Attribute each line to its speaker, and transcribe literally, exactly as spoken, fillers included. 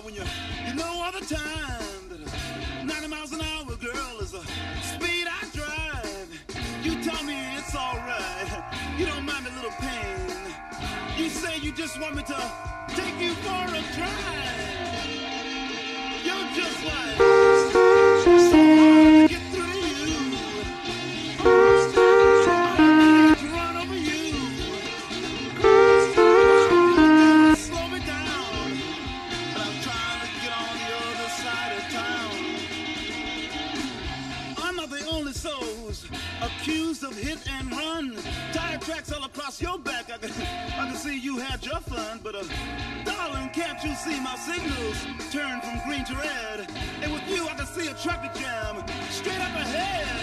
Speaker 1: when you, you know all the time that uh, ninety miles an hour, girl, is the speed I drive. You tell me it's alright, you don't mind a little pain. You say you just want me to take you for a drive. You're just like so hard to get through to you. I need to run over you. Slow me down, but I'm trying to get on the other side of town. I'm not the only soul who's accused of hit and run. Tire tracks all across your back. I can, I can see you had your fun, but uh, darling, can't you see my signals turn from green to red? And with you, I can see a traffic jam straight up ahead.